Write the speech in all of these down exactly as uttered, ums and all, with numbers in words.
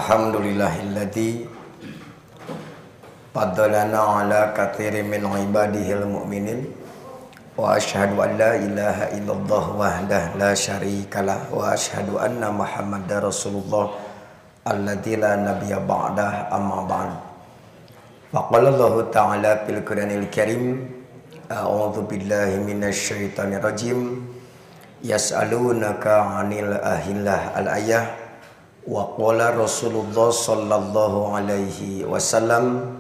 Alhamdulillahilladzi faddalana ala katsirin min ibadihil mu'minin wa asyhadu an la ilaha illallah wahdahu la syarikalah wa asyhadu anna Muhammadar Rasulullah alladzi la nabiyya ba'dah amma ba'd. Faqala Allah ta'ala fil Qur'anil Karim a'udzu billahi minasy syaithanir rajim yas'alunaka 'anil ahillah al-ayah wa qala Rasulullah sallallahu alaihi wasallam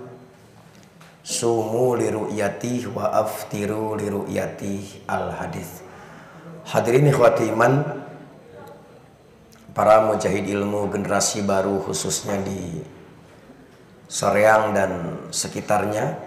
sumu li ru'yati wa aftiru li ru'yati al-hadis. Hadirin ikhwati iman, para mujahid ilmu generasi baru khususnya di Soreang dan sekitarnya,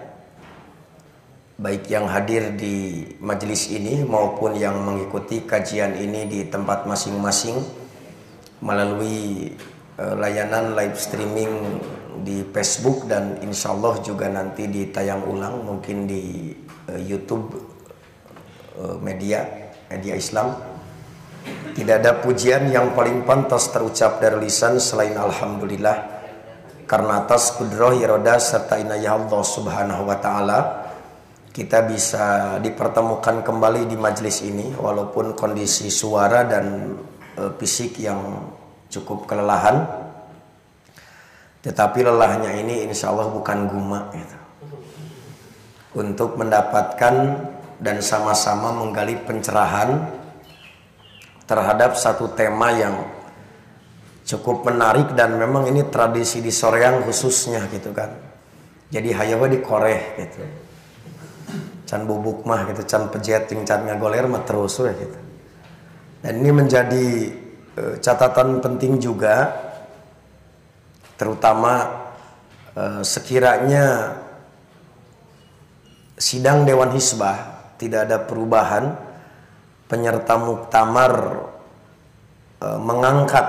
baik yang hadir di majelis ini maupun yang mengikuti kajian ini di tempat masing-masing melalui uh, layanan live streaming di Facebook dan insya Allah juga nanti ditayang ulang mungkin di uh, YouTube uh, media media Islam. Tidak ada pujian yang paling pantas terucap dari lisan selain alhamdulillah, karena atas kudrah iroda serta inayah Allah subhanahu wa ta'ala kita bisa dipertemukan kembali di majelis ini walaupun kondisi suara dan e, fisik yang cukup kelelahan, tetapi lelahnya ini insya Allah bukan guma gitu. Untuk mendapatkan dan sama-sama menggali pencerahan terhadap satu tema yang cukup menarik dan memang ini tradisi di Soreang khususnya gitu kan. Jadi hayawa dikoreh gitu. Can bubuk mah gitu, can pejeting, can ngagoler mah terus we gitu. Dan ini menjadi e, catatan penting juga, terutama e, sekiranya sidang Dewan Hizbah tidak ada perubahan, penyerta muktamar e, mengangkat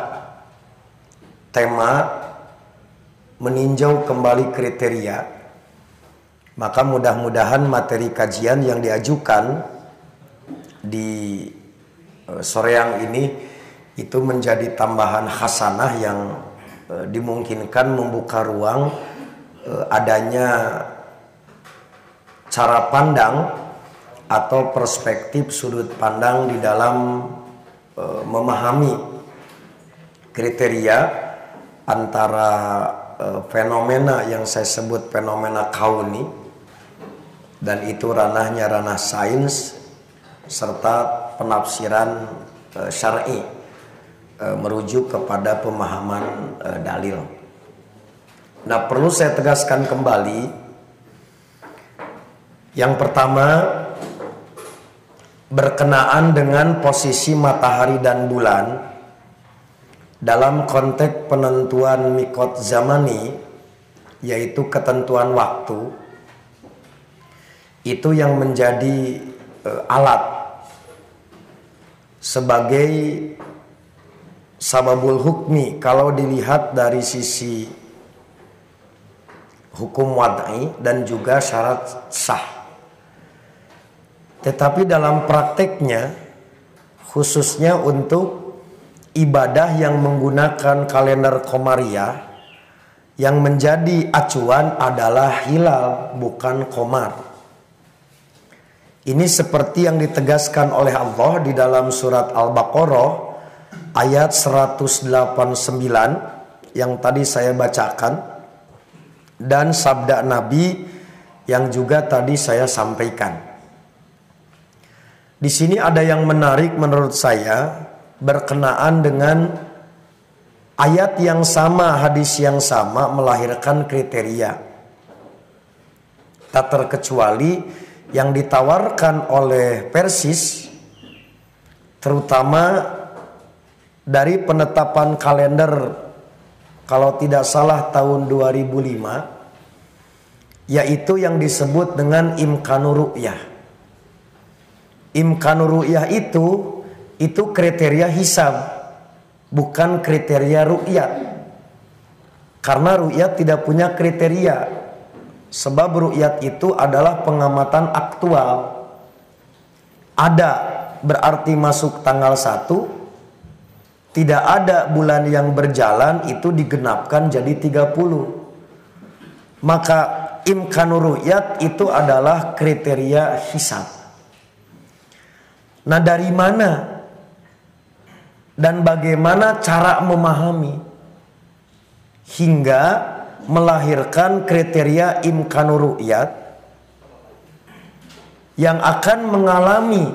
tema meninjau kembali kriteria, maka mudah-mudahan materi kajian yang diajukan di e, Soreang ini itu menjadi tambahan hasanah yang e, dimungkinkan membuka ruang e, adanya cara pandang atau perspektif sudut pandang di dalam e, memahami kriteria antara e, fenomena yang saya sebut fenomena kauni, dan itu ranahnya ranah sains serta penafsiran e, syar'i e, merujuk kepada pemahaman e, dalil. Nah, perlu saya tegaskan kembali, yang pertama berkenaan dengan posisi matahari dan bulan dalam konteks penentuan mikot zamani, yaitu ketentuan waktu, itu yang menjadi e, alat sebagai sababul hukmi kalau dilihat dari sisi hukum wad'i dan juga syarat sah. Tetapi dalam prakteknya, khususnya untuk ibadah yang menggunakan kalender komariah, yang menjadi acuan adalah hilal bukan komar. Ini seperti yang ditegaskan oleh Allah di dalam surat Al-Baqarah ayat seratus delapan puluh sembilan yang tadi saya bacakan, dan sabda Nabi yang juga tadi saya sampaikan. Di sini ada yang menarik menurut saya berkenaan dengan ayat yang sama, hadis yang sama melahirkan kriteria. Tak terkecuali yang ditawarkan oleh Persis, terutama dari penetapan kalender kalau tidak salah tahun dua ribu lima, yaitu yang disebut dengan imkanur ru'yah. Imkanur ru'yah itu itu kriteria hisab, bukan kriteria ru'yat. Karena ru'yat tidak punya kriteria. Sebab ru'yat itu adalah pengamatan aktual. Ada berarti masuk tanggal satu, tidak ada bulan yang berjalan itu digenapkan jadi tiga puluh. Maka imkanur ru'yat itu adalah kriteria hisab. Nah, dari mana dan bagaimana cara memahami hingga melahirkan kriteria imkanur ru'yat yang akan mengalami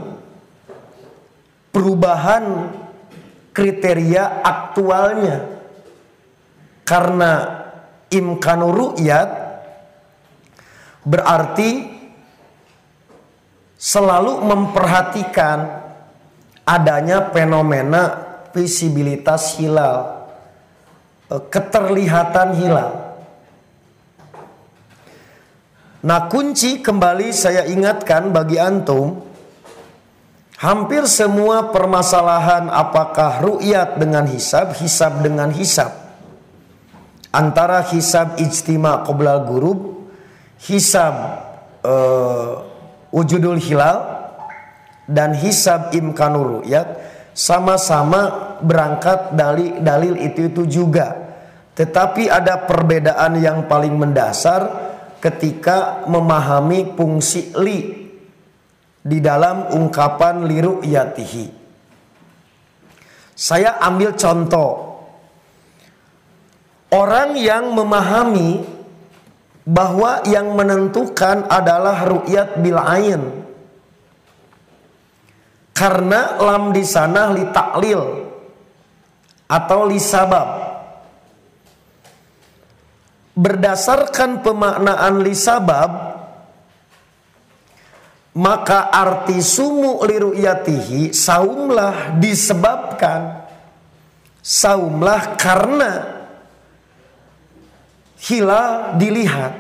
perubahan kriteria aktualnya, karena imkanur ru'yat berarti selalu memperhatikan adanya fenomena visibilitas hilal, keterlihatan hilal. Nah, kunci kembali saya ingatkan bagi antum, hampir semua permasalahan apakah ru'yat dengan hisab, hisab dengan hisab, antara hisab ijtima qoblal ghurub, hisab uh, wujudul hilal, dan hisab imkanur ru'yat, sama-sama berangkat dari dalil itu-itu juga. Tetapi ada perbedaan yang paling mendasar ketika memahami fungsi li di dalam ungkapan li ru'yatihi. Saya ambil contoh. Orang yang memahami bahwa yang menentukan adalah ru'yat bil ain, karena lam di sana li taklil atau li sabab. Berdasarkan pemaknaan li sabab, maka arti sumu li ru'yatihi, saumlah disebabkan, saumlah karena hilal dilihat.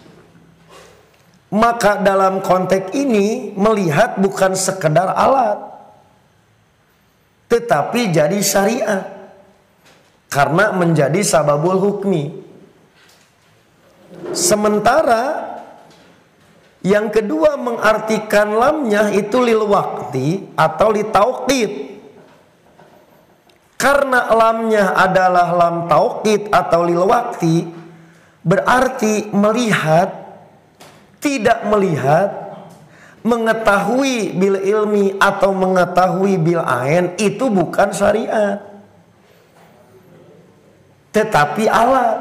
Maka dalam konteks ini melihat bukan sekedar alat, tetapi jadi syariat, karena menjadi sababul hukmi. Sementara yang kedua mengartikan lamnya itu lil waqti atau li tauqid. Karena lamnya adalah lam tauqid atau lil waqti, berarti melihat, tidak melihat, mengetahui bil ilmi atau mengetahui bil ain itu bukan syariat, tetapi alat.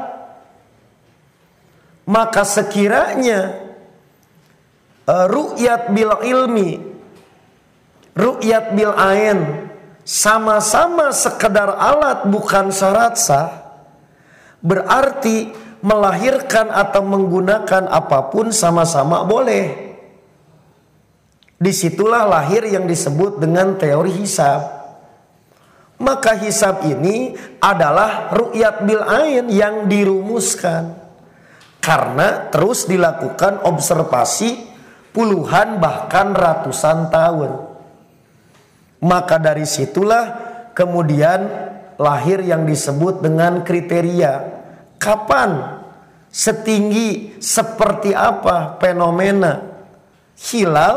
Maka sekiranya uh, ru'yat bil ilmi, ru'yat bil ain sama-sama sekedar alat bukan syarat sah, berarti melahirkan atau menggunakan apapun sama-sama boleh. Disitulah lahir yang disebut dengan teori hisab. Maka hisab ini adalah ru'yat bil ain yang dirumuskan, karena terus dilakukan observasi puluhan bahkan ratusan tahun. Maka dari situlah kemudian lahir yang disebut dengan kriteria. Kapan, setinggi, seperti apa fenomena hilal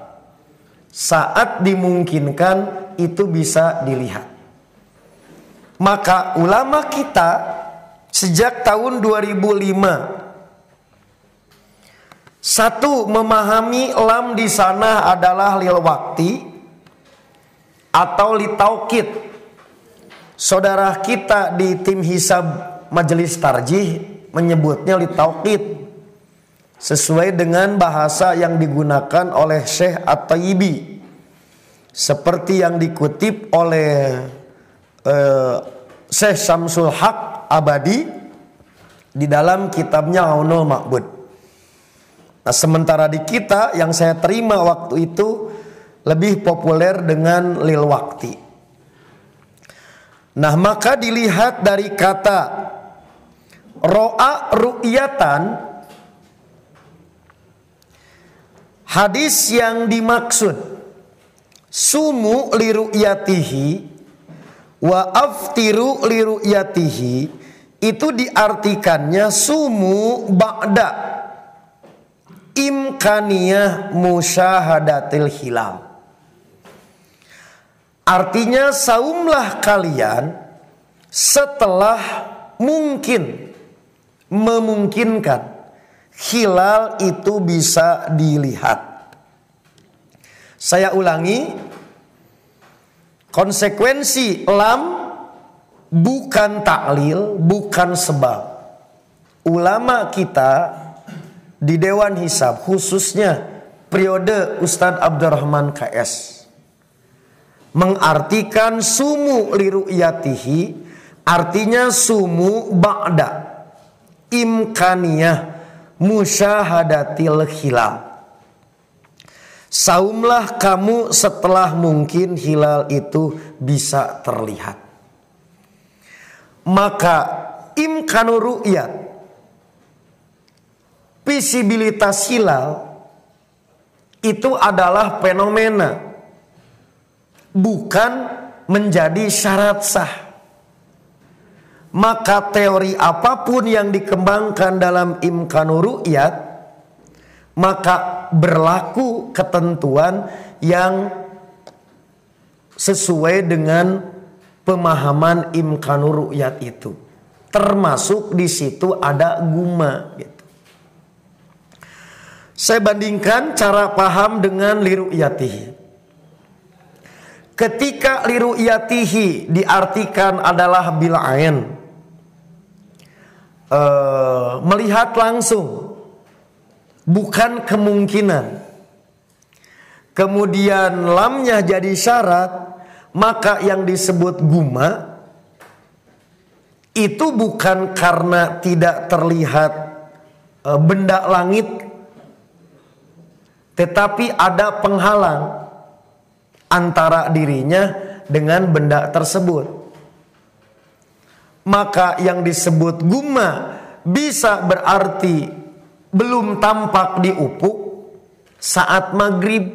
saat dimungkinkan itu bisa dilihat. Maka ulama kita sejak tahun dua ribu lima, satu, memahami lam di sana adalah lil waqti atau li taukid. Saudara kita di tim hisab majelis tarjih menyebutnya li taukid, sesuai dengan bahasa yang digunakan oleh Syekh At-Tayyibi, seperti yang dikutip oleh uh, Syekh Syamsul Haq Abadi di dalam kitabnya Aunul Ma'bud. Nah, sementara di kita yang saya terima waktu itu lebih populer dengan lil waqti. Nah, maka dilihat dari kata ro'a ru'yatan, hadis yang dimaksud sumu li ru'yatihi wa aftiru li ru'yatihi itu diartikannya sumu ba'da imkaniyah musyahadatil hilal. Artinya saumlah kalian setelah mungkin, memungkinkan hilal itu bisa dilihat. Saya ulangi, konsekuensi lam bukan taklil, bukan sebab. Ulama kita di Dewan Hisab, khususnya periode Ustadz Abdurrahman K S, mengartikan sumu liru'yatihi, artinya sumu ba'da imkaniyah musyahadatil hilal. Saumlah kamu setelah mungkin hilal itu bisa terlihat. Maka imkanu ru'yat, visibilitas hilal itu adalah fenomena, bukan menjadi syarat sah. Maka teori apapun yang dikembangkan dalam imkanu ru'yat, maka berlaku ketentuan yang sesuai dengan pemahaman imkanu ru'yat itu. Termasuk di situ ada guma gitu. Saya bandingkan cara paham dengan liru'yatihi. Ketika liru'yatihi diartikan adalah bil ain, e, melihat langsung, bukan kemungkinan. Kemudian lamnya jadi syarat, maka yang disebut guma itu bukan karena tidak terlihat e, benda langit, tetapi ada penghalang antara dirinya dengan benda tersebut. Maka yang disebut guma bisa berarti belum tampak di ufuk saat maghrib.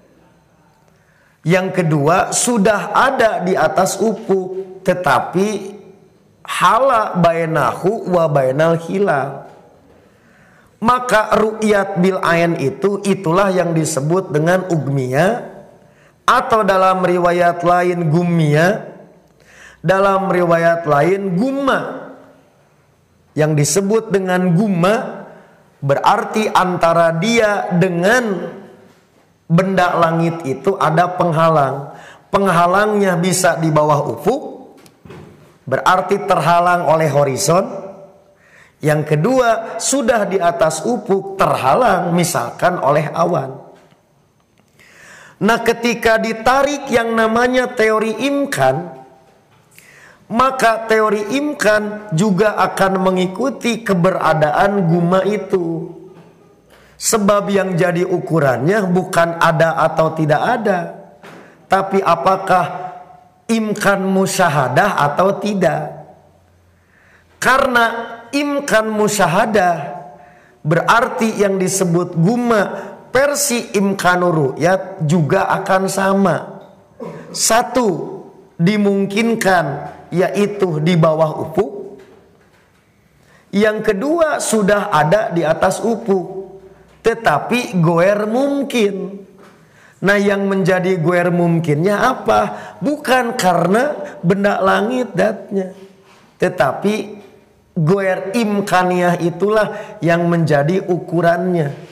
Yang kedua, sudah ada di atas ufuk, tetapi hala bainahu wa bainal hilal. Maka ru'yat bil ain itu, itulah yang disebut dengan ugmiyah, atau dalam riwayat lain gummiyah, dalam riwayat lain gumma. Yang disebut dengan gumma berarti antara dia dengan benda langit itu ada penghalang. Penghalangnya bisa di bawah ufuk, berarti terhalang oleh horizon. Yang kedua, sudah di atas ufuk, terhalang misalkan oleh awan. Nah, ketika ditarik yang namanya teori imkan, maka teori imkan juga akan mengikuti keberadaan guma itu. Sebab yang jadi ukurannya bukan ada atau tidak ada, tapi apakah imkan musyahadah atau tidak. Karena imkan musyahadah berarti yang disebut guma versi imkanu ru'yat juga akan sama. Satu, dimungkinkan, yaitu di bawah ufuk. Yang kedua, sudah ada di atas ufuk, tetapi goer mungkin. Nah, yang menjadi goer mungkinnya apa? Bukan karena benda langit datnya, tetapi goer imkaniyah itulah yang menjadi ukurannya,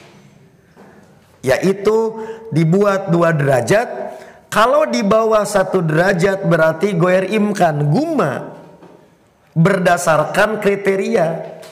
yaitu dibuat dua derajat. Kalau di bawah satu derajat berarti goer imkan, guma, berdasarkan kriteria.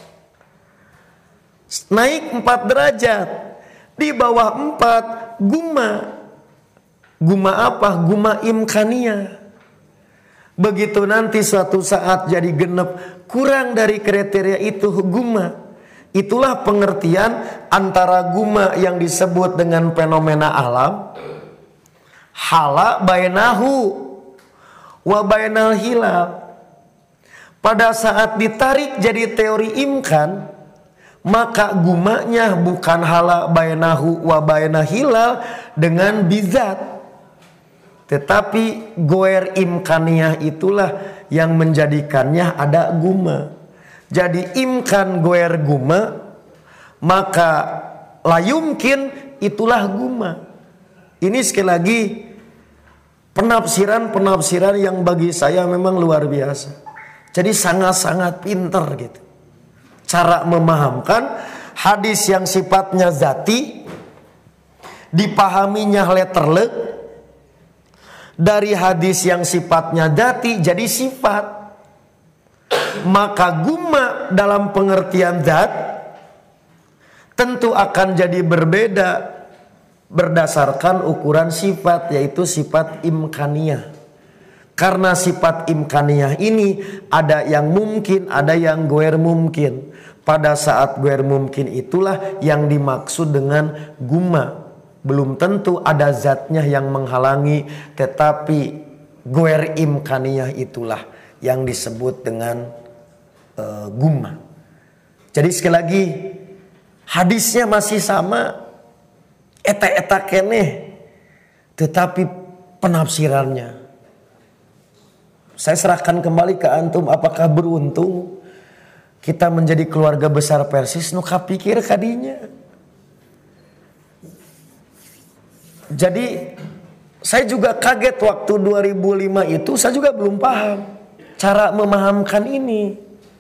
Naik empat derajat, di bawah empat guma. Guma apa? Guma imkaniyah. Begitu nanti suatu saat jadi genep, kurang dari kriteria itu guma. Itulah pengertian antara guma yang disebut dengan fenomena alam, hala bainahu wa bainal hilal. Pada saat ditarik jadi teori imkan, maka gumanya bukan hala bainahu wa bainal hilal dengan bizat, tetapi goer imkaniyah itulah yang menjadikannya ada guma. Jadi imkan goer guma, maka layumkin itulah guma. Ini sekali lagi penafsiran-penafsiran yang bagi saya memang luar biasa. Jadi sangat-sangat pinter gitu. Cara memahamkan hadis yang sifatnya zati, dipahaminya letterlek. Dari hadis yang sifatnya zati jadi sifat. Maka gumma dalam pengertian zat tentu akan jadi berbeda berdasarkan ukuran sifat, yaitu sifat imkaniyah. Karena sifat imkaniyah ini ada yang mungkin, ada yang goer mungkin. Pada saat goer mungkin itulah yang dimaksud dengan gumma. Belum tentu ada zatnya yang menghalangi, tetapi goer imkaniyah itulah yang disebut dengan uh, gumma. Jadi sekali lagi, hadisnya masih sama, eta-eta keneh, tetapi penafsirannya saya serahkan kembali ke antum. Apakah beruntung kita menjadi keluarga besar Persis nu kapikir kadinya. Jadi saya juga kaget waktu dua ribu lima itu, saya juga belum paham cara memahamkan ini.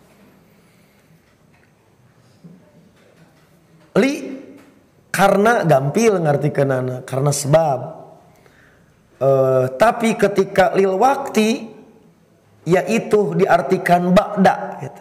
Li karena gampil ngartikeunana, karena sebab. Uh, tapi ketika lil wakti, yaitu diartikan ba'da gitu.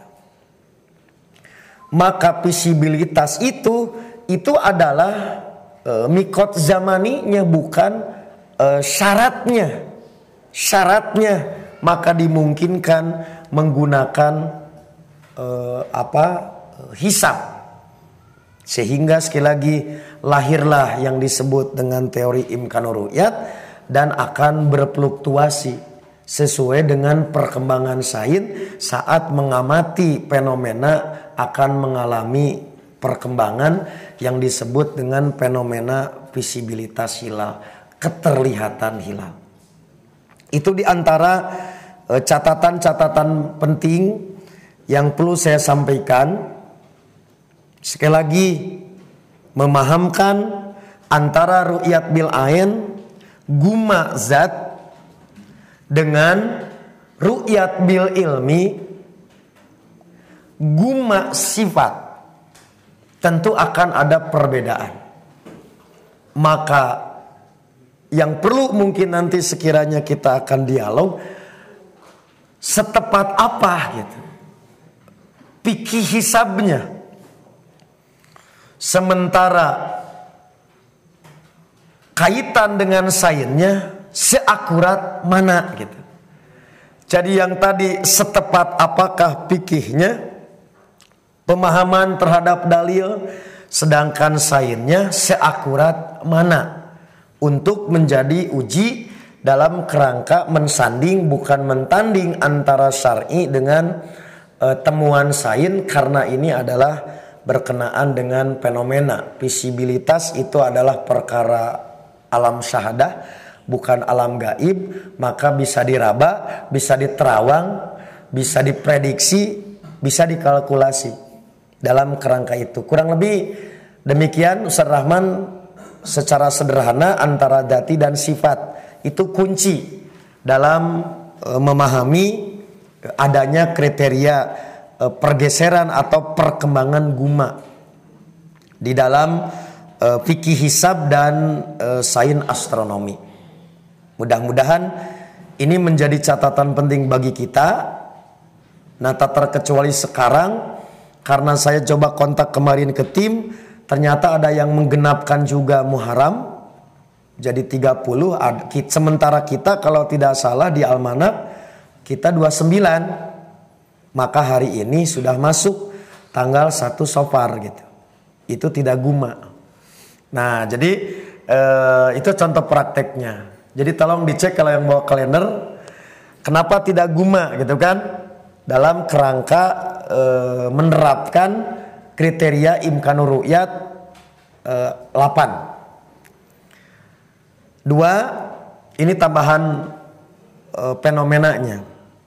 Maka visibilitas itu itu adalah e, mikot zamaninya, bukan e, syaratnya. Syaratnya maka dimungkinkan menggunakan e, apa hisab. Sehingga sekali lagi lahirlah yang disebut dengan teori imkanur ru'yat dan akan berfluktuasi sesuai dengan perkembangan sains saat mengamati fenomena akan mengalami perkembangan yang disebut dengan fenomena visibilitas hilal, keterlihatan hilal. Itu diantara e, catatan-catatan penting yang perlu saya sampaikan. Sekali lagi, memahamkan antara ru'yat bil ain, gumma zat, dengan ru'yat bil ilmi, gumma sifat, tentu akan ada perbedaan. Maka yang perlu mungkin nanti sekiranya kita akan dialog, setepat apa gitu fikih hisabnya. Sementara kaitan dengan sainsnya seakurat mana gitu. Jadi yang tadi setepat apakah fikihnya, pemahaman terhadap dalil, sedangkan sainsnya seakurat mana untuk menjadi uji dalam kerangka mensanding bukan mentanding antara syar'i dengan e, temuan sains, karena ini adalah berkenaan dengan fenomena. Visibilitas itu adalah perkara alam syahadah, bukan alam gaib, maka bisa diraba, bisa diterawang, bisa diprediksi, bisa dikalkulasi dalam kerangka itu. Kurang lebih demikian Ustaz Rahman secara sederhana antara dzati dan sifat. Itu kunci dalam e, memahami adanya kriteria e, pergeseran atau perkembangan gumma di dalam e, fikih hisab dan e, sains astronomi. Mudah-mudahan ini menjadi catatan penting bagi kita. Nah, tak terkecuali sekarang, karena saya coba kontak kemarin ke tim, ternyata ada yang menggenapkan juga Muharram, jadi tiga puluh. Sementara kita kalau tidak salah di almanak kita dua puluh sembilan, maka hari ini sudah masuk tanggal satu Safar gitu. Itu tidak gumma. Nah, jadi eh, itu contoh prakteknya. Jadi tolong dicek kalau yang bawa kalender, kenapa tidak gumma gitu kan? Dalam kerangka e, menerapkan kriteria imkanur ru'yat e, delapan. Dua, ini tambahan e, fenomenanya.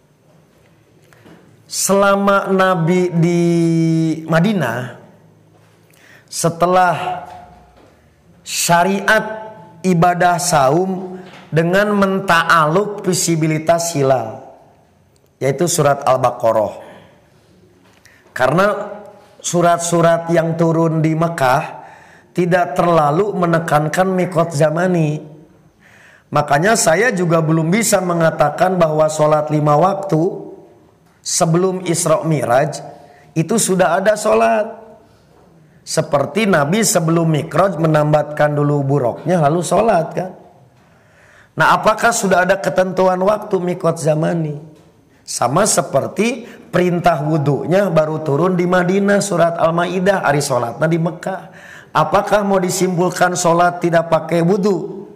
Selama Nabi di Madinah, setelah syariat ibadah saum dengan menta'aluk visibilitas hilal, yaitu surat Al-Baqarah. Karena surat-surat yang turun di Mekah tidak terlalu menekankan miqat zamani. Makanya saya juga belum bisa mengatakan bahwa sholat lima waktu sebelum Isra Mi'raj itu sudah ada sholat. Seperti Nabi sebelum Mi'raj menambatkan dulu buruknya lalu sholat kan. Nah, apakah sudah ada ketentuan waktu miqat zamani? Sama seperti perintah wudhunya baru turun di Madinah surat Al-Maidah, hari sholatnya di Mekah. Apakah mau disimpulkan sholat tidak pakai wudhu?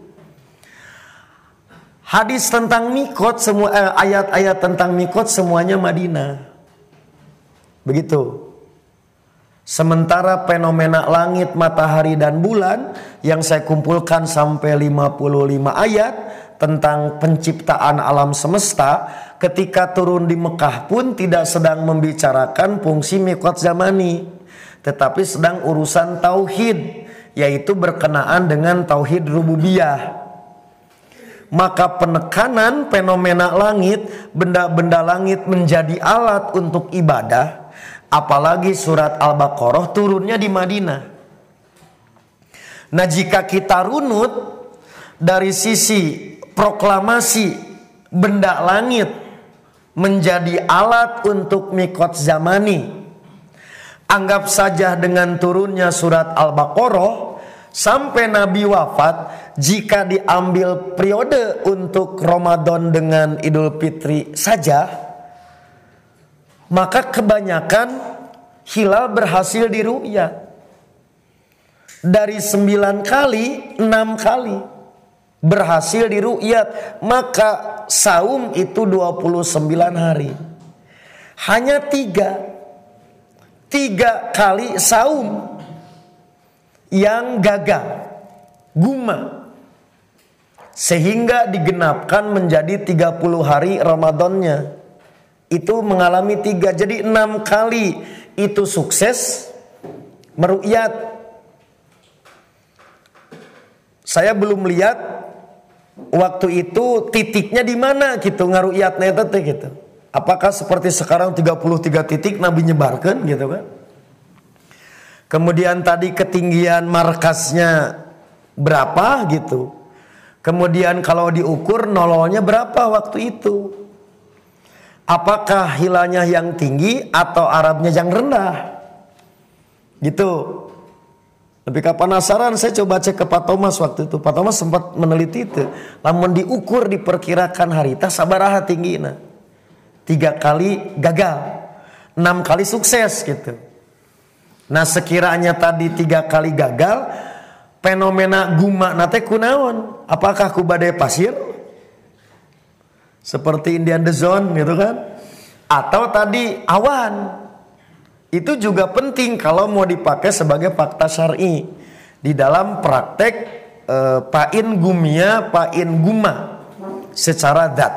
Hadis tentang miqat semua eh, ayat-ayat tentang miqat semuanya Madinah. Begitu. Sementara fenomena langit, matahari dan bulan yang saya kumpulkan sampai lima puluh lima ayat tentang penciptaan alam semesta, ketika turun di Mekah pun tidak sedang membicarakan fungsi miqat zamani, tetapi sedang urusan tauhid, yaitu berkenaan dengan tauhid rububiyah. Maka penekanan fenomena langit, benda-benda langit menjadi alat untuk ibadah. Apalagi surat Al-Baqarah turunnya di Madinah. Nah, jika kita runut dari sisi proklamasi benda langit menjadi alat untuk miqat zamani, anggap saja dengan turunnya surat Al-Baqarah sampai Nabi wafat, jika diambil periode untuk Ramadan dengan Idul Fitri saja, maka kebanyakan hilal berhasil diru'yat. Dari sembilan kali, enam kali berhasil diru'yat. Maka saum itu dua puluh sembilan hari. Hanya tiga. Tiga kali saum yang gagal, guma. Sehingga digenapkan menjadi tiga puluh hari Ramadannya. Itu mengalami tiga, jadi enam kali itu sukses meru'yat. Saya belum lihat waktu itu titiknya di mana gitu ngaru'yatnya itu gitu. Apakah seperti sekarang tiga puluh tiga titik Nabi nyebarkan gitu kan? Kemudian tadi ketinggian markasnya berapa gitu. Kemudian kalau diukur nololnya berapa waktu itu. Apakah hilalnya yang tinggi atau Arabnya yang rendah? Gitu. Lebih ke penasaran, saya coba cek ke Pak Thomas waktu itu. Pak Thomas sempat meneliti itu. Namun diukur diperkirakan harita sabaraha tingginya. Tiga kali gagal, enam kali sukses gitu. Nah, sekiranya tadi tiga kali gagal, fenomena guma nate kunaon? Apakah ku badai pasir? Seperti Indian the Zone gitu kan? Atau tadi awan? Itu juga penting kalau mau dipakai sebagai fakta syar'i di dalam praktek eh, pain gumia, pain guma secara zat.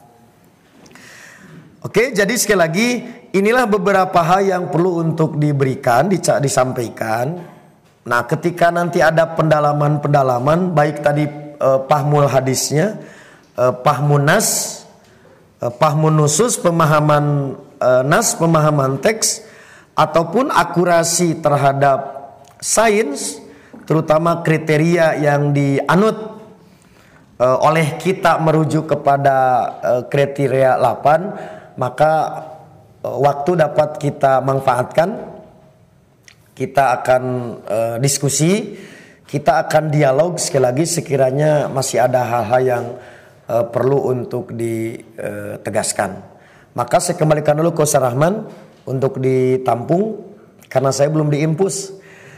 Oke, jadi sekali lagi inilah beberapa hal yang perlu untuk diberikan, disampaikan. Nah, ketika nanti ada pendalaman-pendalaman, baik tadi eh, pahmul hadisnya, eh, pahmun nas, eh, pahmun nusus, pemahaman eh, nas, pemahaman teks, ataupun akurasi terhadap sains, terutama kriteria yang dianut uh, oleh kita merujuk kepada uh, kriteria delapan, maka uh, waktu dapat kita manfaatkan. Kita akan uh, diskusi, kita akan dialog sekali lagi sekiranya masih ada hal-hal yang uh, perlu untuk ditegaskan. Maka saya kembalikan dulu ke Ustaz Rahman untuk ditampung karena saya belum diimpus.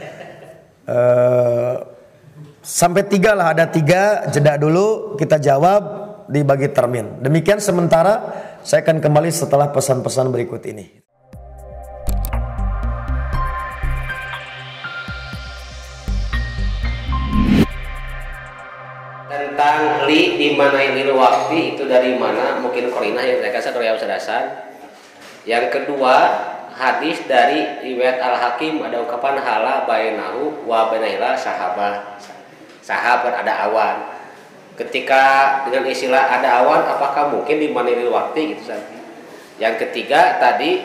Uh, sampai tiga lah, ada tiga, jeda dulu, kita jawab dibagi termin. Demikian sementara, saya akan kembali setelah pesan-pesan berikut ini. Tentang li di mana ini waktu itu dari mana, mungkin korina yang saya kasih dari dasar. Yang kedua, hadis dari riwayat Al-Hakim ada ungkapan hala bainahu wa bainahila sahabah. Sahabat ada awan. Ketika dengan istilah ada awan, apakah mungkin di manilil waktu gitu saja? Yang ketiga tadi,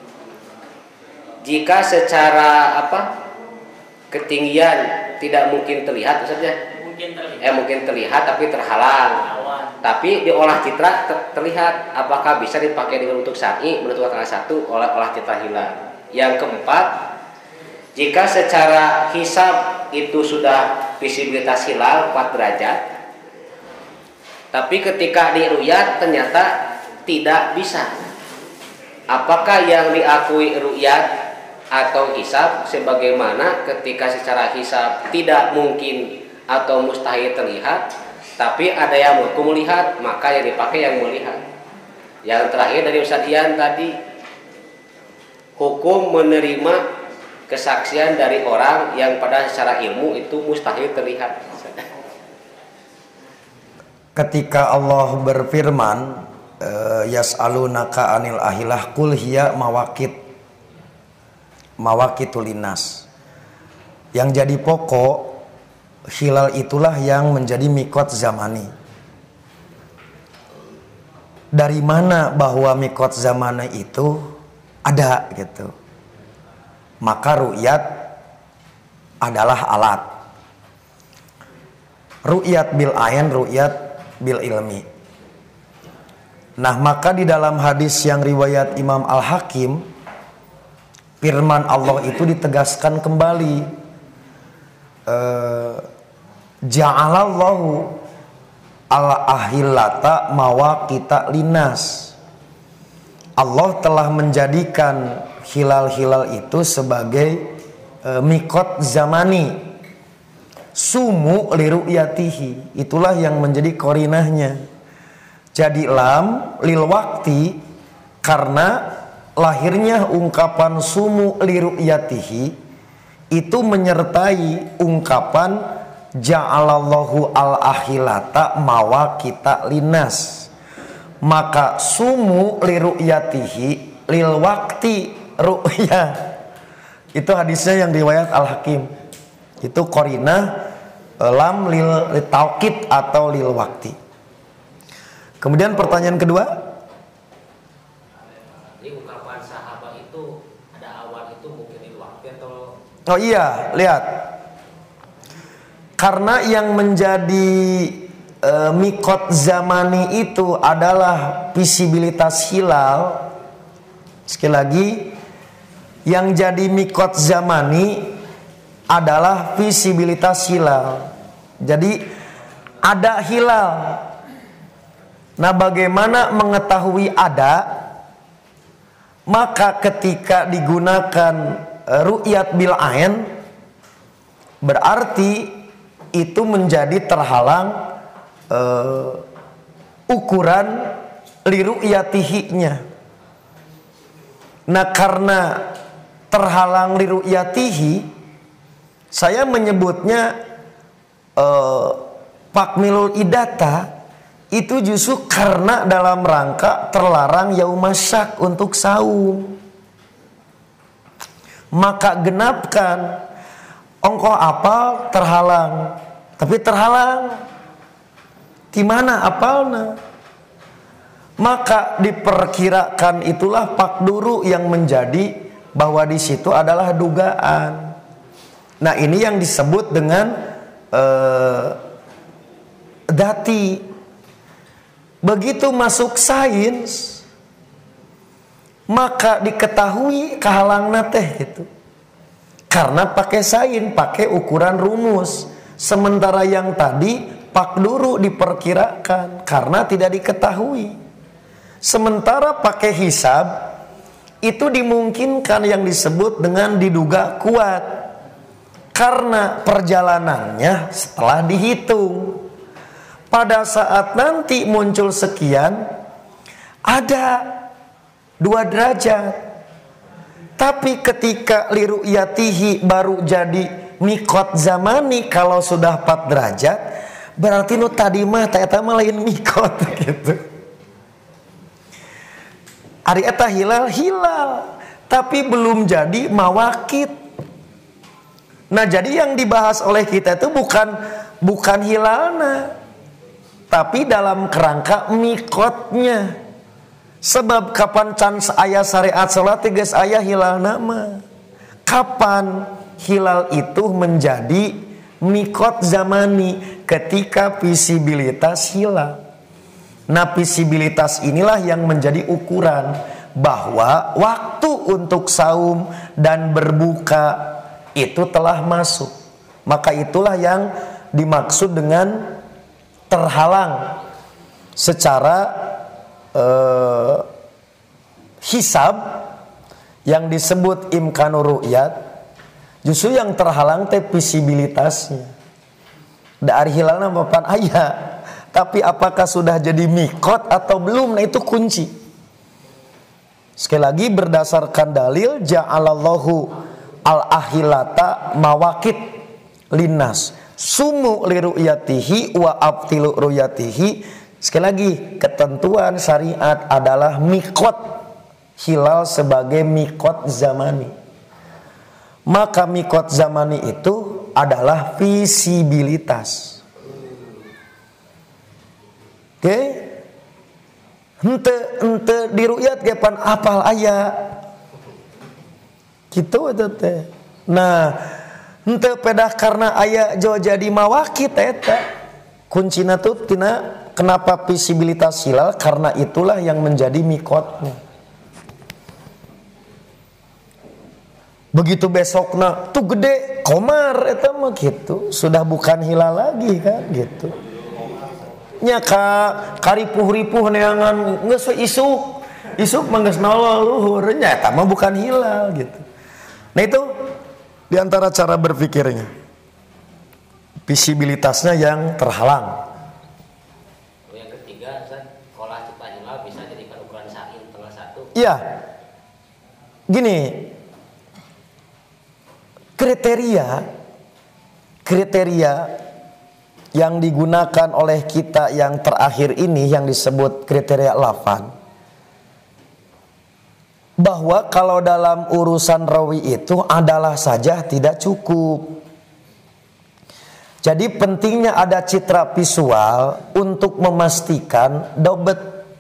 jika secara apa ketinggian tidak mungkin terlihat maksudnya Mungkin terlihat. eh mungkin terlihat tapi terhalang, Awan. tapi diolah citra ter- terlihat, apakah bisa dipakai dengan untuk syar'i menurut salah satu oleh olah citra hilal. Yang keempat, jika secara hisab itu sudah visibilitas hilal empat derajat, tapi ketika diruyat ternyata tidak bisa, apakah yang diakui ruyat atau hisab sebagaimana ketika secara hisab tidak mungkin atau mustahil terlihat, tapi ada yang mengaku melihat, maka yang dipakai yang melihat. Yang terakhir dari Ustaz Ian tadi, hukum menerima kesaksian dari orang yang pada secara ilmu itu mustahil terlihat. Ketika Allah berfirman, yas'alunaka anil ahilah qul hiya mawaqit mawaqitul linnas. Yang jadi pokok hilal itulah yang menjadi mikot zamani. Dari mana bahwa mikot zamani itu ada gitu? Maka ru'yat adalah alat. Ru'yat bil ain, ru'yat bil ilmi. Nah, maka di dalam hadis yang riwayat Imam Al-Hakim, firman Allah itu ditegaskan kembali. Uh, Ja'alallahu al-ahillata mawaqita linas. Allah telah menjadikan hilal-hilal itu sebagai uh, mikot zamani. Sumu liru'yatihi, itulah yang menjadi korinahnya. Jadi lam lil wakti, karena lahirnya ungkapan sumu liru'yatihi itu menyertai ungkapan ja'alallahu al-ahilata mawaqita linas. Maka sumu liru'yatihi lil wakti ru'yah. Itu hadisnya yang riwayat Al-Hakim. Itu qarinah lam lil taukid atau lil wakti. Kemudian pertanyaan kedua, Jadi ungkapan sahabat itu ada awan itu mungkin lil waktu atau oh iya, lihat. Karena yang menjadi e, mikot zamani itu adalah visibilitas hilal. Sekali lagi, yang jadi mikot zamani adalah visibilitas hilal. Jadi ada hilal. Nah, bagaimana mengetahui ada? Maka ketika digunakan ru'yat bil ain, berarti itu menjadi terhalang uh, ukuran li ru'yatihi-nya. Nah, karena terhalang li ru'yatihi, saya menyebutnya uh, pakmilul idata itu justru karena dalam rangka terlarang yaumasyak untuk saum. Maka genapkan ongkoh apal terhalang, tapi terhalang di mana apalna? Maka diperkirakan itulah pakduru yang menjadi bahwa di situ adalah dugaan. Nah, ini yang disebut dengan uh, dati. Begitu masuk sains, maka diketahui kehalangna teh gitu. Karena pakai sains, pakai ukuran rumus. Sementara yang tadi pakduru diperkirakan karena tidak diketahui. Sementara pakai hisab itu dimungkinkan yang disebut dengan diduga kuat. Karena perjalanannya setelah dihitung. Pada saat nanti muncul sekian, ada dua derajat. Tapi ketika liru'yatihi baru jadi mikot zamani kalau sudah empat derajat, berarti nu tadi mah eta mah lain mikot gitu. Ari eta hilal hilal, tapi belum jadi mawakit. Nah, jadi yang dibahas oleh kita itu bukan bukan hilalna, tapi dalam kerangka mikotnya. Sebab kapan can aya syariat salat geus aya hilal nama. Kapan hilal itu menjadi mikot zamani? Ketika visibilitas hilal. Nah, visibilitas inilah yang menjadi ukuran bahwa waktu untuk saum dan berbuka itu telah masuk. Maka itulah yang dimaksud dengan terhalang secara eh, hisab yang disebut imkanur ru'yat. Justru yang terhalang teh visibilitasnya. Dari hilalna papan aya, tapi apakah sudah jadi mikot atau belum? Nah, itu kunci. Sekali lagi berdasarkan dalil ja'alallahu al-ahilata mawakit linnas sumu liru'yatihi wa abtilu ru'yatihi. Sekali lagi, ketentuan syariat adalah mikot hilal sebagai mikot zamani. Maka mikot zamani itu adalah visibilitas. Oke? Okay? Ente ente diruyat kapan apal aya. Gitu eta teh. Nah, ente pedah karena aya jo jadi mawakit eta. Kuncina tuh tina kenapa visibilitas hilal? Karena itulah yang menjadi mikotnya. Begitu besokna tuh gede komar eta mah gitu. Sudah bukan hilal lagi kan gitu. Nya ka karipuh-ripuh neangan geus isuk. Isuk mah geus nolol luhur nya eta mah bukan hilal gitu. Nah, itu diantara cara berpikirnya. Visibilitasnya yang terhalang. Yang ketiga, sekolah cipta hilal bisa jadikan ukuran sain tengah satu. Iya. Gini. Kriteria kriteria yang digunakan oleh kita yang terakhir ini yang disebut kriteria lafan, bahwa kalau dalam urusan rawi itu adalah saja tidak cukup. Jadi pentingnya ada citra visual untuk memastikan dobet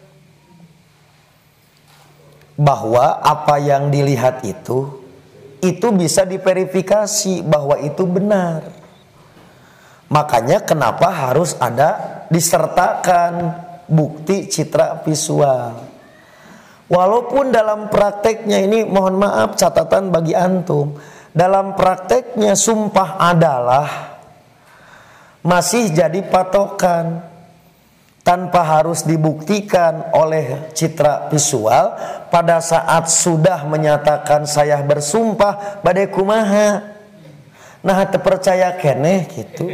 bahwa apa yang dilihat itu itu bisa diverifikasi bahwa itu benar. Makanya kenapa harus ada disertakan bukti citra visual. Walaupun dalam prakteknya ini mohon maaf catatan bagi antum, dalam prakteknya sumpah adalah masih jadi patokan tanpa harus dibuktikan oleh citra visual. Pada saat sudah menyatakan saya bersumpah badai kumaha, nah terpercaya keneh gitu.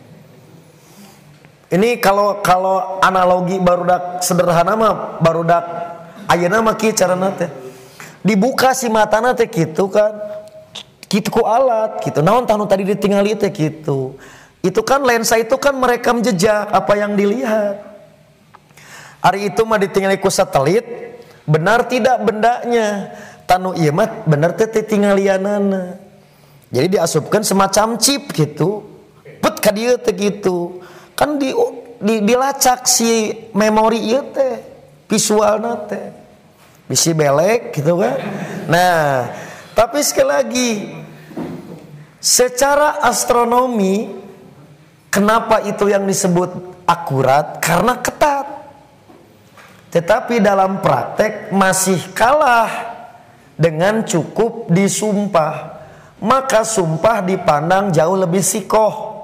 Ini kalau kalau analogi barudak sederhana mah barudak ayeuna mah kieu carana teh. Dibuka si matana teh kitu kan. Kitu ku alat gitu. Naon tanu tadi ditingali teh kitu. Itu kan lensa itu kan merekam jejak apa yang dilihat. Hari itu mah ditingali ku satelit, benar tidak bendanya. Tanu ieu mah bener teh tingalianana. Jadi diasupkan semacam chip gitu. Put ka dieu teh gitu. Kan di, di dilacak si memori ieu teh, visualna teh. Bisi belek gitu kan. Nah, tapi sekali lagi secara astronomi kenapa itu yang disebut akurat? Karena ketat. Tetapi dalam praktek masih kalah dengan cukup disumpah. Maka sumpah dipandang jauh lebih sikoh.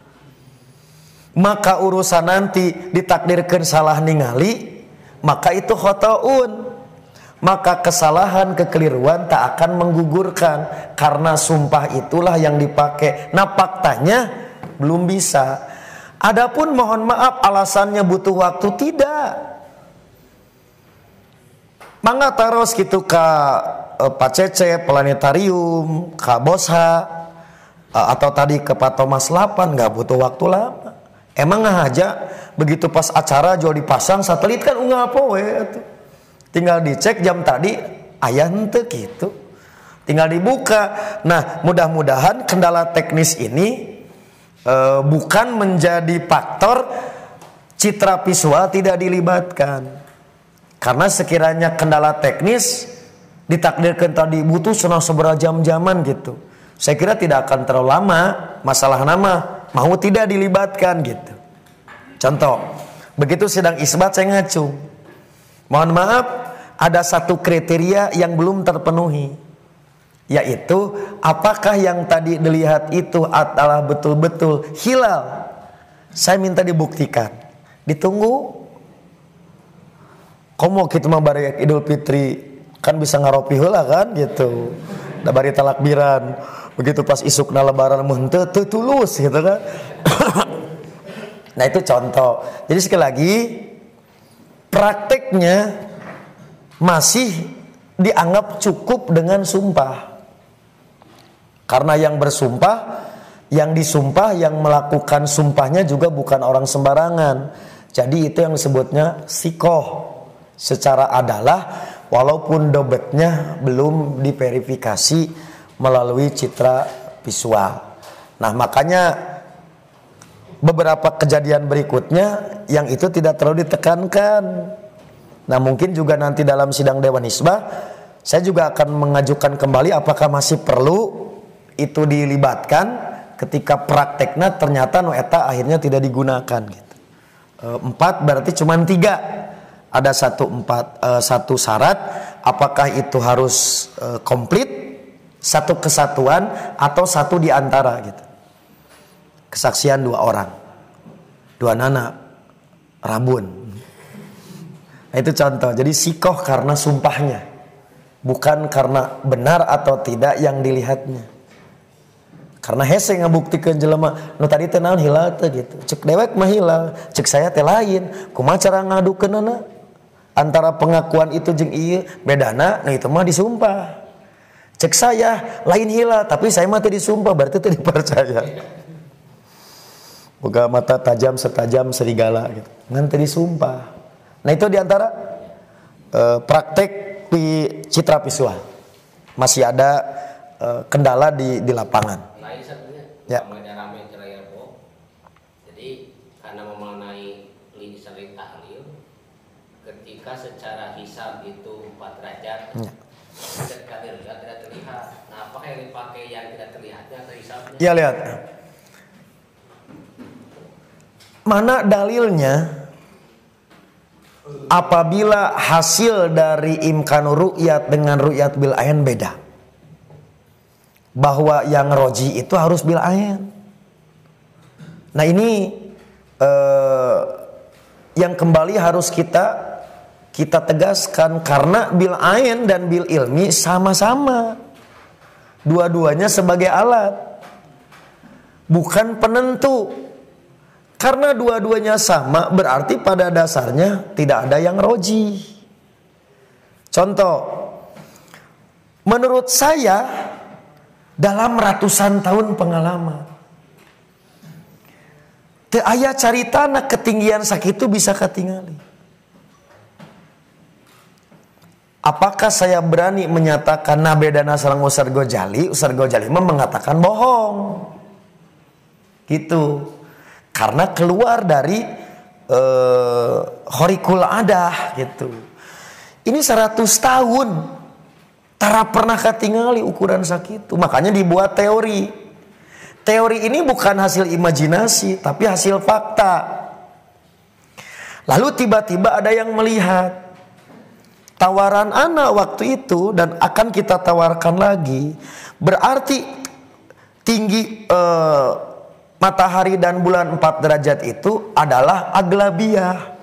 Maka urusan nanti ditakdirkan salah ningali, maka itu khotoun. Maka kesalahan, kekeliruan tak akan menggugurkan. Karena sumpah itulah yang dipakai. Nah, faktanya belum bisa. Adapun mohon maaf alasannya butuh waktu, tidak. Mangga taros gitu ka e, Pacece planetarium, ka Bosha, e, atau tadi ke Pak Thomas delapan, nggak butuh waktu lama. Emang aja begitu pas acara jual dipasang satelit kan unggal poe atuh. Tinggal dicek jam tadi aya henteu gitu. Tinggal dibuka. Nah, mudah-mudahan kendala teknis ini e, bukan menjadi faktor citra visual tidak dilibatkan. Karena sekiranya kendala teknis ditakdirkan tadi butuh senang seberapa jam-jaman gitu, saya kira tidak akan terlalu lama. Masalah nama mau tidak dilibatkan gitu. Contoh, begitu sedang isbat saya ngacung, mohon maaf ada satu kriteria yang belum terpenuhi, yaitu apakah yang tadi dilihat itu adalah betul-betul hilal. Saya minta dibuktikan. Ditunggu. Komo kita mah bari Idul Fitri kan bisa ngaropi heula kan gitu. Da bari talakbiran. Begitu pas isukna lebaran mah henteu teu tulus gitu kan. Nah itu contoh. Jadi sekali lagi prakteknya masih dianggap cukup dengan sumpah. Karena yang bersumpah, yang disumpah, yang melakukan sumpahnya juga bukan orang sembarangan. Jadi itu yang disebutnya sikoh. Secara adalah walaupun dobetnya belum diverifikasi melalui citra visual. Nah makanya beberapa kejadian berikutnya yang itu tidak terlalu ditekankan. Nah mungkin juga nanti dalam sidang Dewan Hizbah saya juga akan mengajukan kembali apakah masih perlu itu dilibatkan ketika prakteknya ternyata no eta akhirnya tidak digunakan gitu. E, empat berarti cuma tiga. Ada satu empat e, satu syarat, apakah itu harus e, komplit, satu kesatuan atau satu diantara gitu. Kesaksian dua orang, dua nana, rabun. Nah, itu contoh. Jadi sikoh karena sumpahnya, bukan karena benar atau tidak yang dilihatnya. Karena hese ngabuktikan jelema nu tadi teh naon hilal teh gitu. Cek dewek mah hilal, cek saya teh lain. Kumaha cara ngadukeunana? Antara pengakuan itu jeung ieu bedana, nah itu mah disumpah. Cek saya lain hilal, tapi saya mah teh disumpah, berarti teh dipercaya. Boga mata tajam setajam serigala gitu. Ngan teh disumpah. Nah itu diantara uh, praktek di citra visual. Masih ada uh, kendala di di lapangan. Lain satunya, ya. Rame cerai rebo. Jadi karena memenai lini sering tahlil, ketika secara hisab itu empat derajat, ya. Ketika dilihat tidak terlihat. Nah apakah yang dipakai yang tidak terlihatnya atau hisabnya? Ya lihat. Mana dalilnya? Apabila hasil dari imkanu ru'yat dengan ru'yat bil ain beda, bahwa yang roji itu harus bil ain. Nah ini eh, yang kembali harus kita kita tegaskan, karena bil ain dan bil ilmi sama-sama, dua-duanya sebagai alat, bukan penentu. Karena dua-duanya sama, berarti pada dasarnya tidak ada yang roji. Contoh, menurut saya dalam ratusan tahun pengalaman, teu aya caritana ketinggian sakitu bisa katingali. Apakah saya berani menyatakan nabedana sareng Ustaz Ghazali? Ustaz Ghazali mah mengatakan bohong. Gitu. Karena keluar dari uh, khorikul adah gitu. Ini seratus tahun tara pernah katingali ukuran sakitu. Makanya dibuat teori. Teori ini bukan hasil imajinasi, tapi hasil fakta. Lalu tiba-tiba ada yang melihat tawaran anak waktu itu, dan akan kita tawarkan lagi, berarti tinggi uh, matahari dan bulan empat derajat itu adalah aglabiah.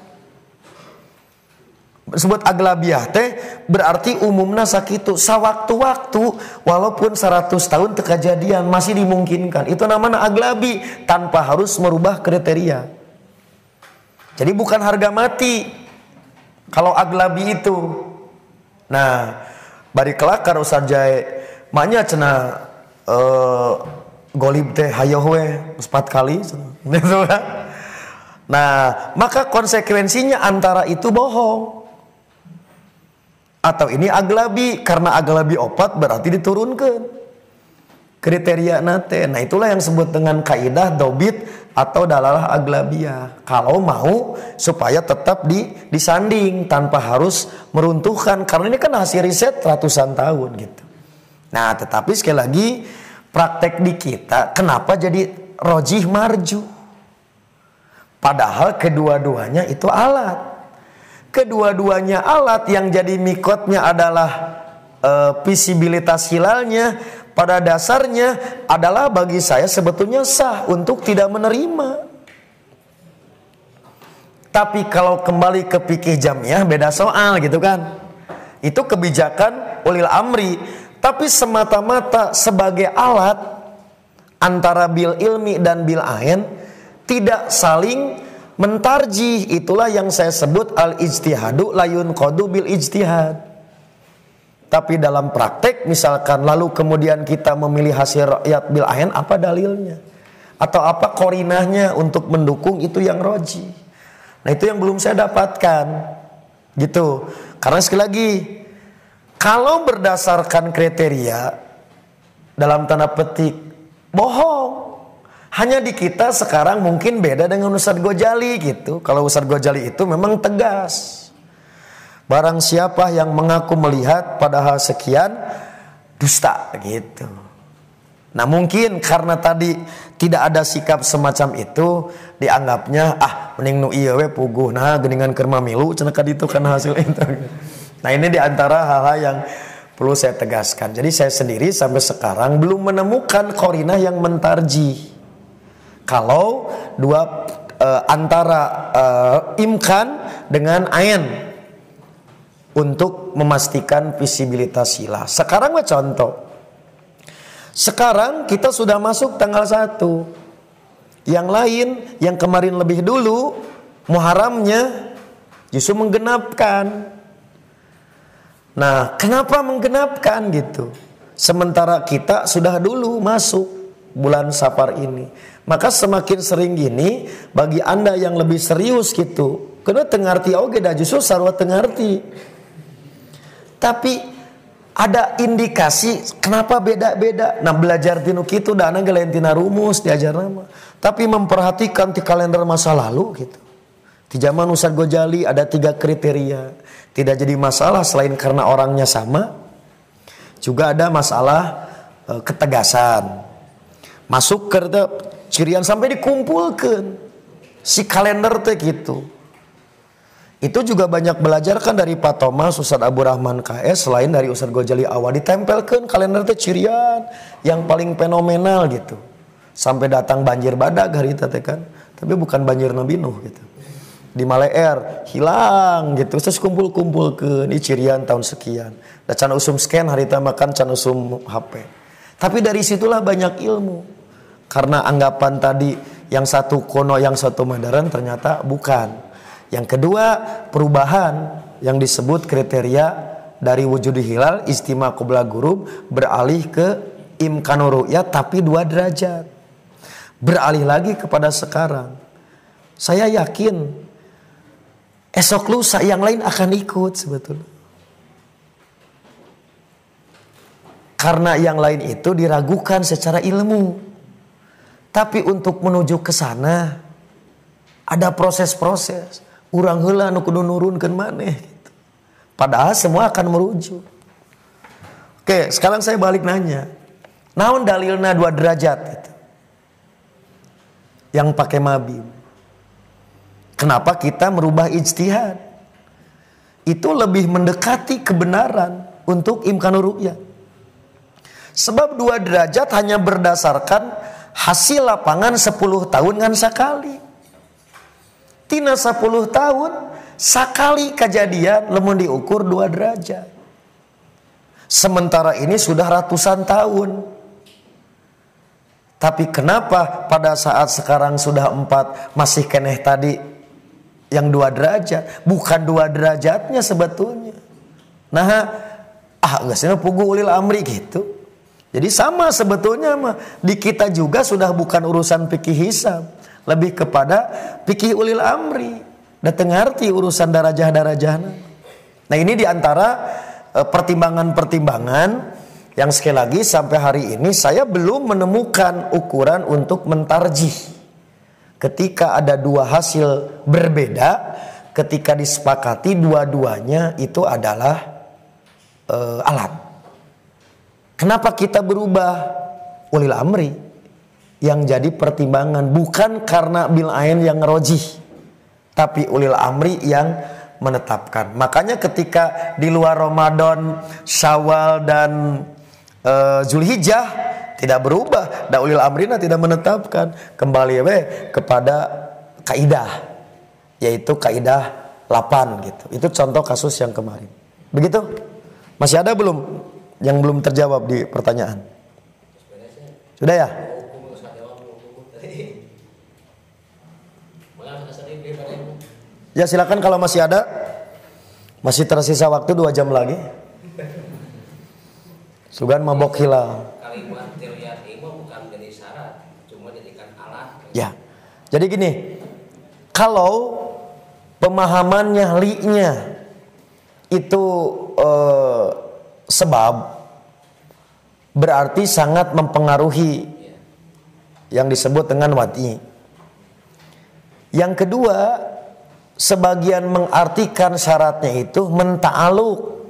Sebut aglabiah teh berarti umumna sakitu sawaktu-waktu, walaupun seratus tahun tekajadian masih dimungkinkan. Itu namanya aglabi tanpa harus merubah kriteria. Jadi bukan harga mati kalau aglabi itu. Nah, bari kelakar Ustaz Jai maknya cenah uh, golib teh hayoh we empat kali gitu kan. Nah, maka konsekuensinya antara itu bohong atau ini aglabi, karena aglabi opat berarti diturunkan kriteria nate. Nah, itulah yang disebut dengan kaidah dobit atau dalalah aglabiyah. Kalau mau supaya tetap di, disanding tanpa harus meruntuhkan, karena ini kan hasil riset ratusan tahun gitu. Nah, tetapi sekali lagi praktek di kita kenapa jadi rojih marju? Padahal kedua-duanya itu alat. Kedua-duanya alat, yang jadi mikotnya adalah e, visibilitas hilalnya. Pada dasarnya adalah bagi saya sebetulnya sah untuk tidak menerima. Tapi kalau kembali ke fikih jamiah beda soal gitu kan. Itu kebijakan ulil amri. Tapi semata-mata sebagai alat antara bil ilmi dan bil ain tidak saling mentarjih. Itulah yang saya sebut al ijtihadu layun qadu bil ijtihad. Tapi dalam praktek misalkan lalu kemudian kita memilih hasil rakyat bil ain, apa dalilnya? Atau apa korinahnya untuk mendukung itu yang roji? Nah, itu yang belum saya dapatkan. Gitu. Karena sekali lagi, kalau berdasarkan kriteria dalam tanda petik bohong. Hanya di kita sekarang mungkin beda dengan Ustadz Ghazali gitu. Kalau Ustadz Ghazali itu memang tegas. Barang siapa yang mengaku melihat padahal sekian, dusta gitu. Nah, mungkin karena tadi tidak ada sikap semacam itu, dianggapnya ah mending nu ieu we puguh nah geuningan keur mamilu cenah ka ditu kan hasil itu. Nah, ini diantara hal-hal yang perlu saya tegaskan. Jadi saya sendiri sampai sekarang belum menemukan qarinah yang mentarjih. Kalau dua e, antara e, imkan dengan ain untuk memastikan visibilitas hilal. Sekarang mah contoh. Sekarang kita sudah masuk tanggal satu. Yang lain yang kemarin lebih dulu Muharramnya justru menggenapkan. Nah, kenapa menggenapkan gitu? Sementara kita sudah dulu masuk bulan Safar ini. Maka semakin sering gini bagi Anda yang lebih serius gitu. Karena tengarti oge dah justru sarua tengarti. Tapi ada indikasi kenapa beda-beda. Nah, belajar tinu kitu dana gelain tina rumus diajar nama. Tapi memperhatikan di kalender masa lalu gitu. Di zaman Ustadz Ghazali ada tiga kriteria. Tidak jadi masalah selain karena orangnya sama. Juga ada masalah e, ketegasan. Masuk ke cirian sampai dikumpulkan si kalender teh gitu. Itu juga banyak belajar kan dari Pak Thomas, Ustadz Abu Rahman K S, selain dari Ustadz Ghazali awal ditempelkan kalender teh cirian yang paling fenomenal gitu. Sampai datang banjir badag hari itu teh kan. Tapi bukan banjir Nabi Nuh gitu. Di Maleer hilang gitu. Terus kumpul-kumpul ke ini cirian tahun sekian. Dan can usum scan hari itu makan can usum H P. Tapi dari situlah banyak ilmu. Karena anggapan tadi yang satu kono yang satu madaran ternyata bukan. Yang kedua, perubahan yang disebut kriteria dari wujud hilal istima qabla ghurub beralih ke imkanu ru'yah tapi dua derajat. Beralih lagi kepada sekarang. Saya yakin esok lusa yang lain akan ikut sebetulnya. Karena yang lain itu diragukan secara ilmu. Tapi untuk menuju ke sana ada proses-proses. Urang heula nu kudu nurunkeun maneh gitu. Padahal semua akan merujuk. Oke, sekarang saya balik nanya. Naon dalilna dua derajat gitu. Yang pakai mabim. Kenapa kita merubah ijtihad? Itu lebih mendekati kebenaran untuk imkanur ru'yah. Sebab dua derajat hanya berdasarkan hasil lapangan sepuluh tahun kan sekali. Tina sepuluh tahun sekali kejadian lemun diukur dua derajat. Sementara ini sudah ratusan tahun. Tapi kenapa pada saat sekarang sudah empat masih keneh tadi yang dua derajat? Bukan dua derajatnya sebetulnya. Nah, ah enggak sih pugu ulil amri gitu. Jadi sama sebetulnya mah di kita juga sudah bukan urusan fikih hisab, lebih kepada fikih ulil amri. Dateng arti urusan darajah-darajahna. Nah, ini diantara e, pertimbangan-pertimbangan yang sekali lagi sampai hari ini saya belum menemukan ukuran untuk mentarjih ketika ada dua hasil berbeda, ketika disepakati dua-duanya itu adalah uh, alat. Kenapa kita berubah? Ulil amri yang jadi pertimbangan, bukan karena bil ain yang ngerojih, tapi ulil amri yang menetapkan. Makanya ketika di luar Ramadan, Syawal dan uh, Zulhijjah tidak berubah, da ulil amrina tidak menetapkan, kembali we kepada kaidah, yaitu kaidah delapan gitu. Itu contoh kasus yang kemarin. Begitu? Masih ada belum yang belum terjawab di pertanyaan? Sudah ya? Ya silakan kalau masih ada. Masih tersisa waktu dua jam lagi. Sugan mabok hilal. Kalimat riwayat ini bukan jadi syarat, cuma jadikan alat. Ya. Jadi gini, kalau pemahamannya li-nya itu eh, sebab, berarti sangat mempengaruhi yang disebut dengan wati. Yang kedua, sebagian mengartikan syaratnya itu menta'aluk.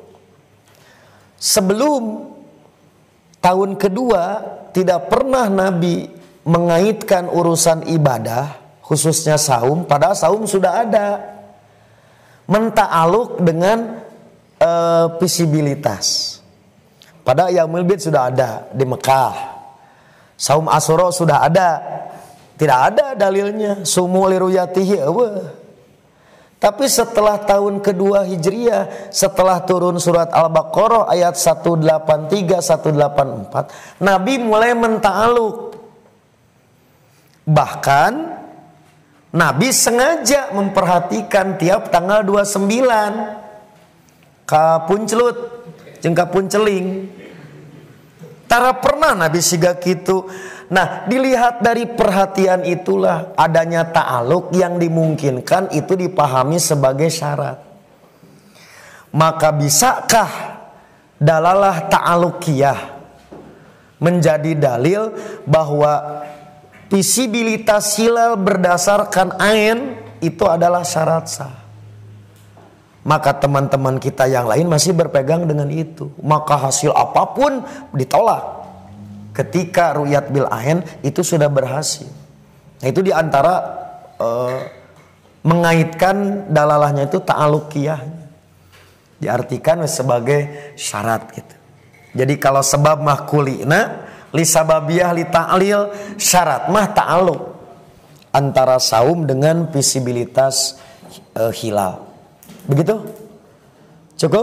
Sebelum tahun kedua tidak pernah Nabi mengaitkan urusan ibadah, khususnya saum, padahal saum sudah ada. Menta'aluk dengan uh, visibilitas. Pada Yaumul Bid sudah ada di Mekah. Saum Asyura sudah ada. Tidak ada dalilnya. Sumu liruyatihi. Tapi setelah tahun kedua Hijriah, setelah turun surat Al-Baqarah ayat seratus delapan puluh tiga seratus delapan puluh empat, Nabi mulai menta'aluk. Bahkan Nabi sengaja memperhatikan tiap tanggal dua puluh sembilan ka puncelut jeung ka punceling. Tara pernah Nabi siga kitu. Nah, dilihat dari perhatian itulah adanya ta'aluk yang dimungkinkan itu dipahami sebagai syarat. Maka bisakah dalalah ta'alukiyah menjadi dalil bahwa visibilitas hilal berdasarkan ain itu adalah syarat sah? Maka teman-teman kita yang lain masih berpegang dengan itu. Maka hasil apapun ditolak ketika ru'yat bil ain itu sudah berhasil. Nah, itu diantara uh, mengaitkan dalalahnya itu ta'alukiyahnya, diartikan sebagai syarat gitu. Jadi kalau sebab mah kulina, li sababiyah li ta'lil, syarat mah ta'aluk antara saum dengan visibilitas uh, hilal. Begitu? Cukup?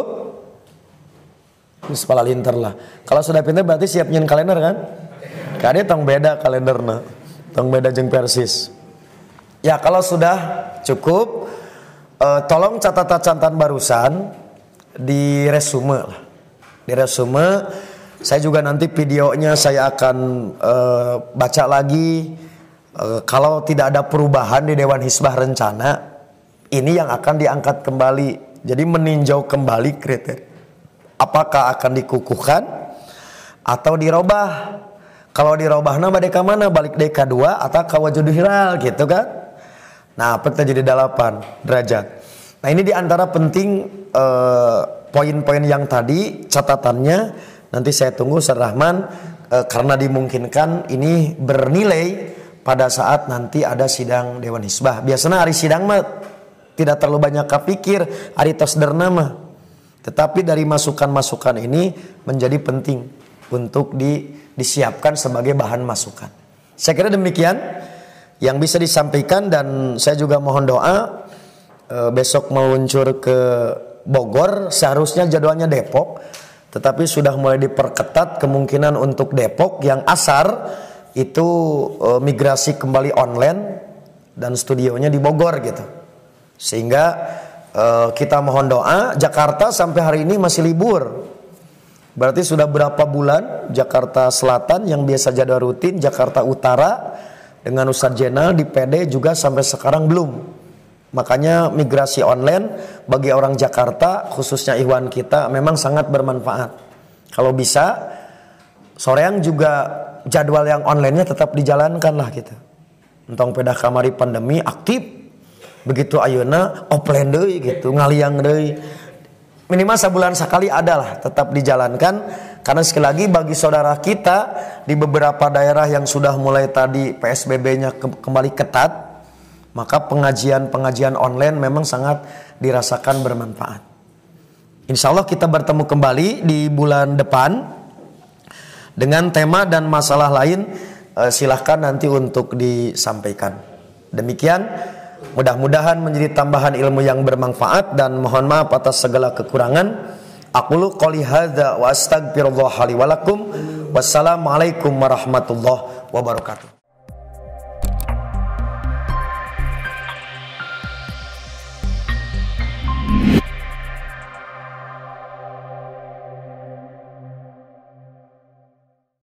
Terus pala linter lah. Kalau sudah pintar berarti siap nyen kalender kan? Kadang tong beda kalenderna, tong beda jeung persis. Ya kalau sudah cukup, uh, tolong catatan-catatan barusan di resume lah. Di resume, saya juga nanti videonya saya akan uh, baca lagi. Uh, kalau tidak ada perubahan di Dewan Hizbah Rencana, ini yang akan diangkat kembali. Jadi meninjau kembali kriteria. Apakah akan dikukuhkan atau dirobah? Kalau dirobahna bade ka mana? Balik deui ka dua atau ka wajudul hilal gitu kan? Nah, apa jadi delapan derajat. Nah, ini diantara penting eh, poin-poin yang tadi catatannya. Nanti saya tunggu Ustaz Rahman eh, karena dimungkinkan ini bernilai pada saat nanti ada sidang Dewan Hizbah. Biasanya hari sidang mah tidak terlalu banyak kapikir, hari tasderna mah. Tetapi dari masukan-masukan ini menjadi penting untuk di, disiapkan sebagai bahan masukan. Saya kira demikian yang bisa disampaikan, dan saya juga mohon doa e, besok meluncur ke Bogor, seharusnya jadwalnya Depok, tetapi sudah mulai diperketat kemungkinan untuk Depok yang asar itu e, migrasi kembali online dan studionya di Bogor gitu. Sehingga uh, kita mohon doa. Jakarta sampai hari ini masih libur. Berarti sudah berapa bulan Jakarta Selatan yang biasa jadwal rutin, Jakarta Utara dengan Ustadz Jenal di P D juga sampai sekarang belum. Makanya migrasi online bagi orang Jakarta, khususnya Ikhwan kita, memang sangat bermanfaat. Kalau bisa soreang juga jadwal yang online-nya tetap dijalankan lah gitu. entong pedah kamari pandemi aktif begitu ayeuna offline deui gitu ngaliang deui minimal sebulan sekali adalah tetap dijalankan karena sekali lagi bagi saudara kita di beberapa daerah yang sudah mulai tadi P S B B-nya ke kembali ketat maka pengajian-pengajian online memang sangat dirasakan bermanfaat. Insya Allah kita bertemu kembali di bulan depan dengan tema dan masalah lain. Eh, silahkan nanti untuk disampaikan. Demikian, mudah-mudahan menjadi tambahan ilmu yang bermanfaat dan mohon maaf atas segala kekurangan. Aqulu qouli hadza wa astaghfirullah li wa lakum. Wassalamualaikum warahmatullahi wabarakatuh.